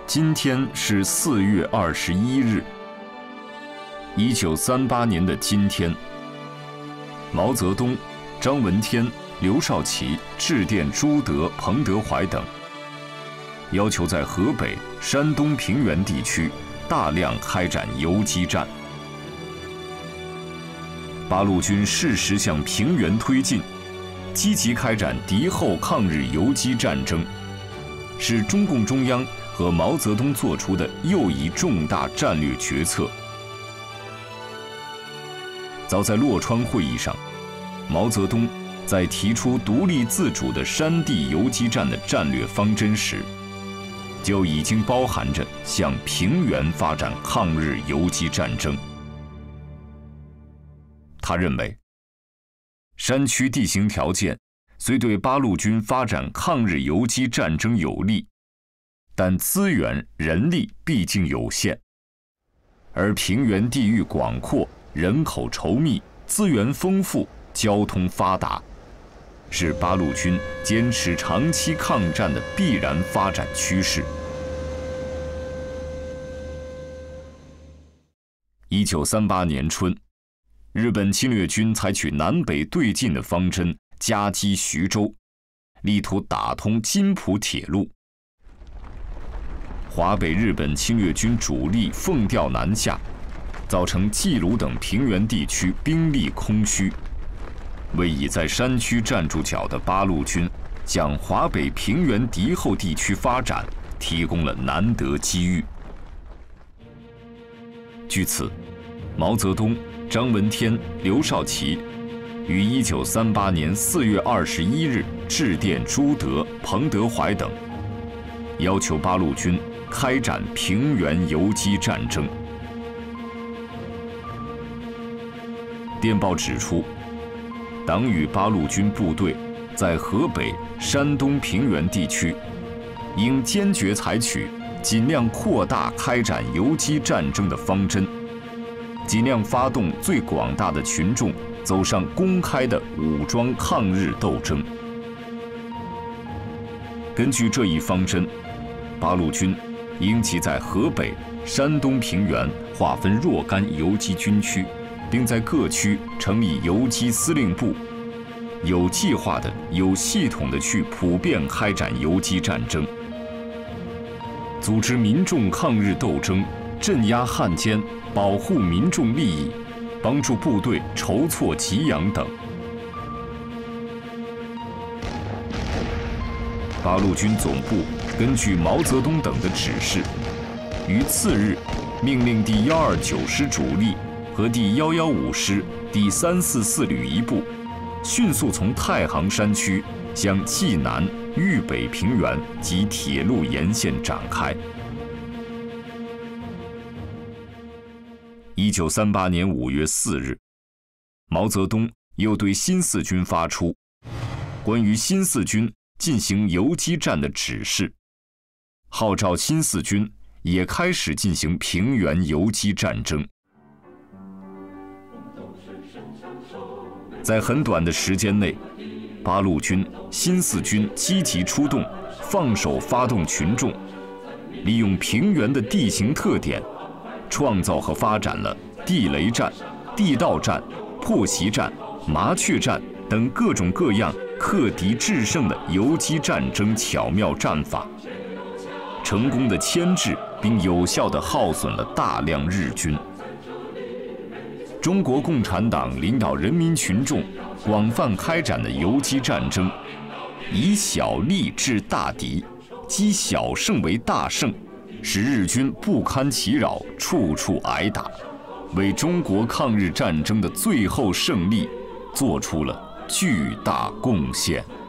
今天是4月21日。1938年的今天，毛泽东、张闻天、刘少奇致电朱德、彭德怀等，要求在河北、山东平原地区大量开展游击战。八路军适时向平原推进，积极开展敌后抗日游击战争，是中共中央和毛泽东做出的又一重大战略决策。早在洛川会议上，毛泽东在提出独立自主的山地游击战的战略方针时，就已经包含着向平原发展抗日游击战争。他认为，山区地形条件虽对八路军发展抗日游击战争有利，但资源人力毕竟有限，而平原地域广阔，人口稠密，资源丰富，交通发达，是八路军坚持长期抗战的必然发展趋势。1938年春，日本侵略军采取南北对进的方针，夹击徐州，力图打通津浦铁路。华北日本侵略军主力奉调南下，造成冀鲁等平原地区兵力空虚，为已在山区站住脚的八路军向华北平原敌后地区发展提供了难得机遇。据此，毛泽东、张闻天、刘少奇于1938年4月21日致电朱德、彭德怀等，要求八路军开展平原游击战争。电报指出，党与八路军部队在河北、山东平原地区，应坚决采取尽量扩大开展游击战争的方针，尽量发动最广大的群众走上公开的武装抗日斗争。根据这一方针，八路军应其在河北、山东平原划分若干游击军区，并在各区成立游击司令部，有计划的、有系统的去普遍开展游击战争，组织民众抗日斗争，镇压汉奸，保护民众利益，帮助部队筹措给养等。八路军总部根据毛泽东等的指示，于次日命令第129师主力和第115师第344旅一部迅速从太行山区向冀南、豫北平原及铁路沿线展开。1938年5月4日，毛泽东又对新四军发出关于新四军进行游击战的指示，号召新四军也开始进行平原游击战争。在很短的时间内，八路军、新四军积极出动，放手发动群众，利用平原的地形特点，创造和发展了地雷战、地道战、破袭战、麻雀战等各种各样克敌制胜的游击战争巧妙战法，成功地牵制并有效地耗损了大量日军。中国共产党领导人民群众广泛开展的游击战争，以小利制大敌，积小胜为大胜，使日军不堪其扰，处处挨打，为中国抗日战争的最后胜利做出了巨大贡献。